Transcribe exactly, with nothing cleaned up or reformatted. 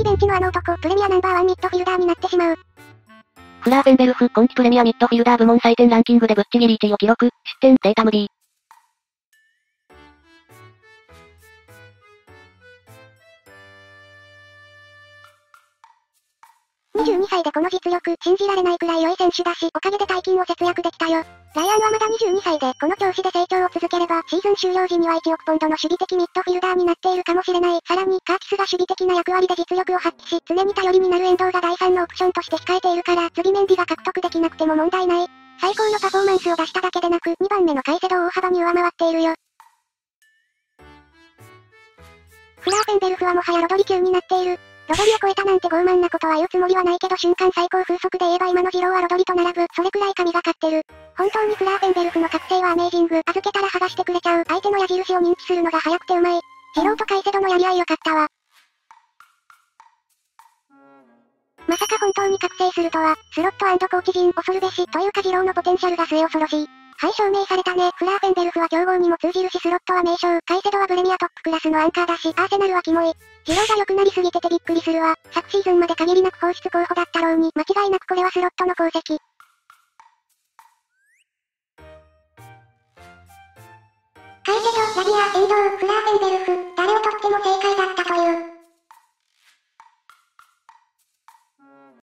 ベンチのあの男、プレミアナンバーワンミッドフィルダーになってしまう。 フラーフェンベルフ、今季プレミアミッドフィルダー部門採点ランキングでぶっちぎりいちいを記録、失点、データ無理。 にじゅうにさいでこの実力、信じられないくらい良い選手だし、おかげで大金を節約できたよ。ライアンはまだにじゅうにさいで、この調子で成長を続ければ、シーズン終了時にはいちおくポンドの守備的ミッドフィルダーになっているかもしれない。さらに、カーティスが守備的な役割で実力を発揮し、常に頼りになる遠藤がだいさんのオプションとして控えているから、ズビメンディが獲得できなくても問題ない。最高のパフォーマンスを出しただけでなく、にばんめのカイセドを大幅に上回っているよ。フラーフェンベルフはもはやロドリ級になっている。ロドリを超えたなんて傲慢なことは言うつもりはないけど瞬間最高風速で言えば今のジローはロドリと並ぶ。それくらい神がかってる。本当にフラーフェンベルフの覚醒はアメージング。預けたら剥がしてくれちゃう。相手の矢印を認知するのが早くてうまい。ジローとカイセドのやり合いよかったわ。まさか本当に覚醒するとは、スロット&コーチ陣恐るべしというかジローのポテンシャルが末恐ろしい。はい、証明されたね。フラーフェンベルフは強豪にも通じるしスロットは名将。カイセドはプレミアトップクラスのアンカーだし、アーセナルはキモい。ジローが良くなりすぎててびっくりするわ。昨シーズンまで限りなく放出候補だったろうに、間違いなくこれはスロットの功績。カイセド、ラビア、エンドウ、フラーフェンベルフ、誰をとっても正解だったという。